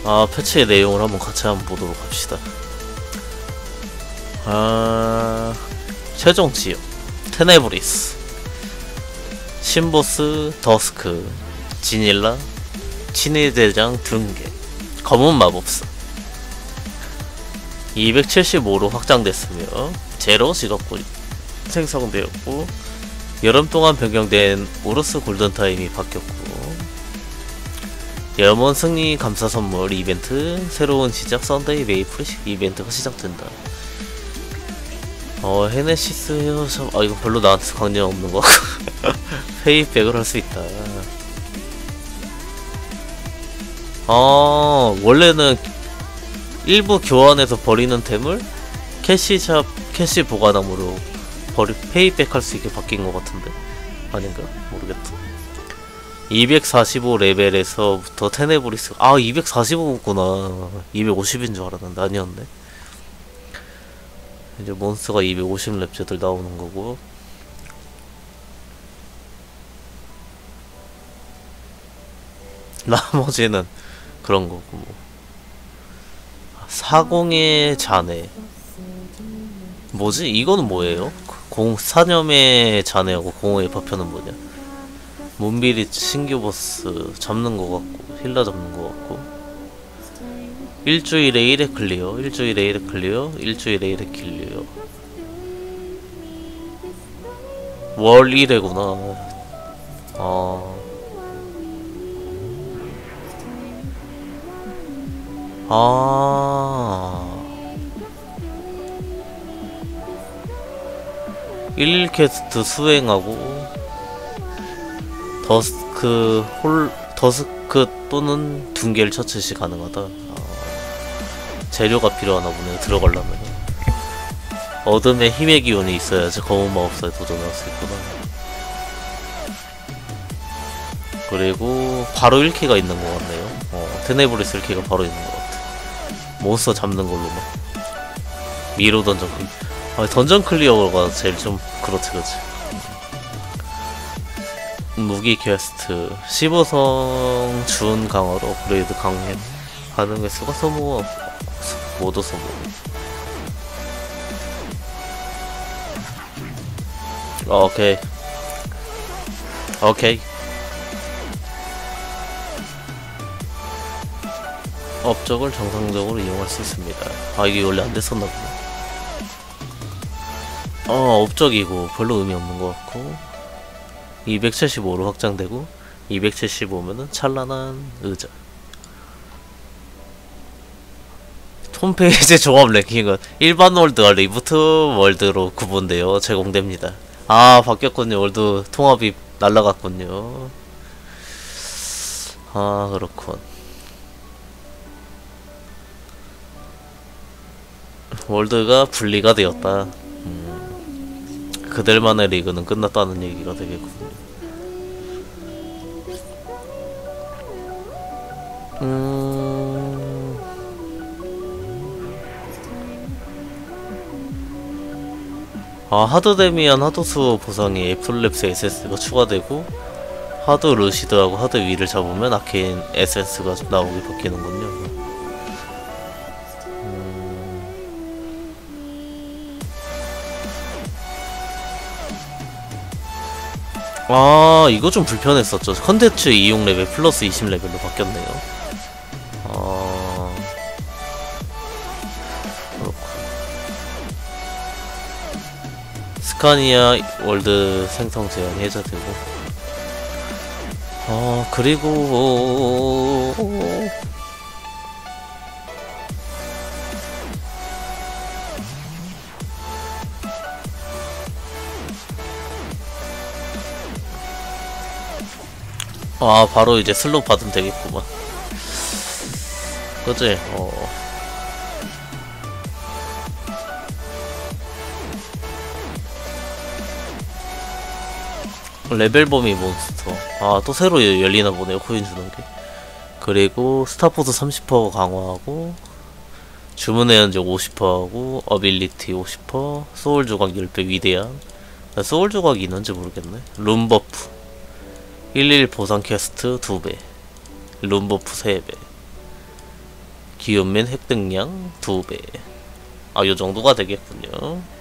패치의 내용을 한번 같이 한번 보도록 합시다. 최종 지역 테네브리스, 신보스 더스크, 지닐라, 친위 대장 등계, 검은 마법사. 275로 확장됐으며 제로 직업군이 생성되었고, 여름 동안 변경된 우르스 골든타임이 바뀌었고, 염원 승리 감사 선물 이벤트, 새로운 시작 썬데이 메이플 이벤트가 시작된다. 헤네시스 헤어샵, 이거 별로 나한테 관련 없는 거 같고 페이백을 할 수 있다. 원래는 일부 교환해서 버리는 템을 캐시샵 캐시 보관함으로 페이백 할 수 있게 바뀐 것 같은데 아닌가? 모르겠다. 245 레벨에서부터 테네브리스 245구나. 250인 줄 알았는데 아니었네. 이제 몬스터가 250렙제들 나오는 거고, 나머지는 그런 거고. 뭐 사공의 자네 뭐지? 이거는 뭐예요? 사념의 자네하고 공허의 파편은 뭐냐? 문비릿 신규 보스 잡는 거 같고, 힐러 잡는 거 같고, 일주일에 1회 클리어, 일주일에 1회 클리어, 일주일에 1회 클리어. 월 1회구나. 일일 퀘스트 수행하고 더스크 또는 둔계를 처치 시 가능하다. 재료가 필요하나 보네, 들어가려면. 어둠의 힘의 기운이 있어야지 검은 마법사에 도전할 수 있구나. 그리고 바로 1키가 있는 것 같네요. 테네브리스 1키가 바로 있는 것 같아. 몬스터 잡는 걸로만. 미로 던전 클리어. 던전 클리어가 제일 좀 그렇지, 그렇지. 무기 퀘스트 15성 준 강화로 업그레이드 강행 가능 횟수가 소모 모두 소모. 오케이. 업적을 정상적으로 이용할 수 있습니다. 이게 원래 안 됐었나 보네. 업적이고 별로 의미 없는 것 같고, 275로 확장되고, 275면은 찬란한 의자. 홈페이지 종합 랭킹은 일반 월드와 리부트 월드로 구분되어 제공됩니다. 바뀌었군요. 월드 통합이 날라갔군요. 그렇군. 월드가 분리가 되었다. 그들만의 리그는 끝났다는 얘기가 되겠군요. 하드 데미안 하드수 보상에 애플랩스 에센스가 추가되고, 하드 루시드하고 하드 위를 잡으면 아케인 에센스가 나오게 바뀌는군요. 이거 좀 불편했었죠. 컨텐츠 이용 레벨 플러스 20레벨로 바뀌었네요. 그렇고. 스카니아 월드 생성 제한 해제되고. 그리고 바로 이제 슬롯 받으면 되겠구만. 그치? 레벨 범위 몬스터. 또 새로 열리나 보네요, 코인 주는 게. 그리고 스타포트 30% 강화하고, 주문의 연적 50%하고, 어빌리티 50%, 소울 조각 10배 위대한. 소울 조각이 있는지 모르겠네. 룸 버프 11 보상 퀘스트 2배, 룸버프 3배, 기업 및 획득량 2배. 아, 요 정도가 되겠군요.